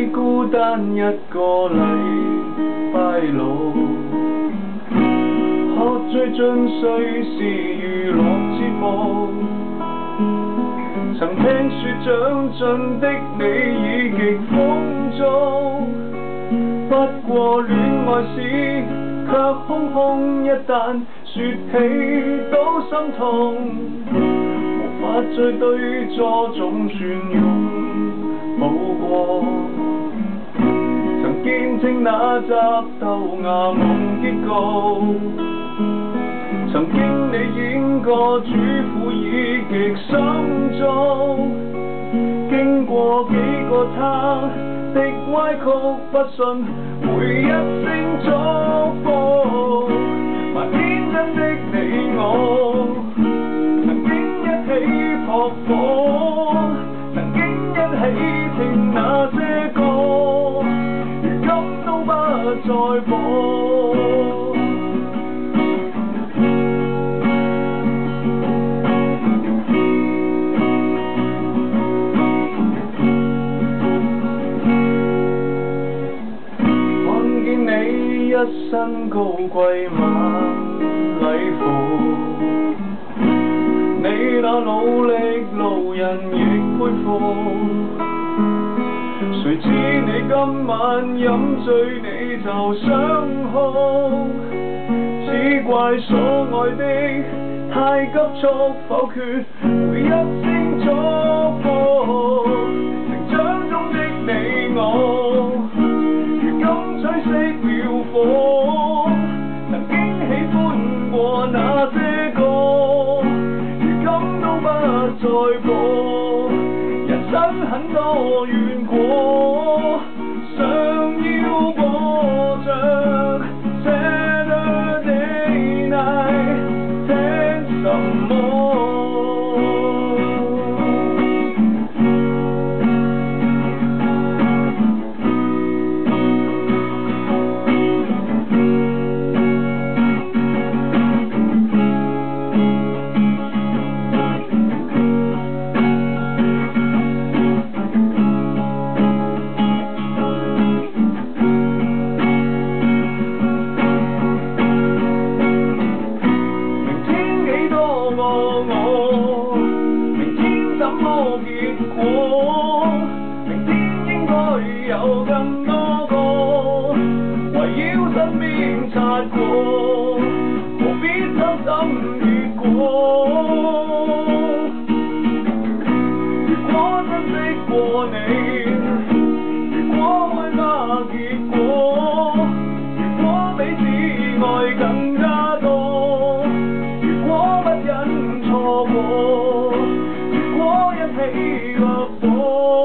孤單一個禮拜六，喝醉盡誰是娛樂節目。曾聽說長進的你已極風騷，不過戀愛時卻空空一旦說起都心痛，無法再對錯總算擁抱過。曾見證那集豆芽夢結局，曾經你演過主婦已極心中，經過幾個他的歪曲，不信每一聲祝福。還天真的你我，曾經一起撲火，曾經一起聽那些歌，如今都不再播。一身高貴晚禮服，你那努力路人亦佩服。誰知你今晚飲醉你就想哭，只怪所愛的太急速否決每一聲祝福。成長中的你我，如今取色了火，曾經喜歡過那些歌，如今都不再播。人生很多怨果，想要播着 Saturday Night 聽什麼？明天怎麼結果？明天應該有更多個圍繞身邊擦過，何必偷心結果？如果珍惜過你，如果愛那結果，如果彼此愛更加多，如果不忍錯過，如果一起落火。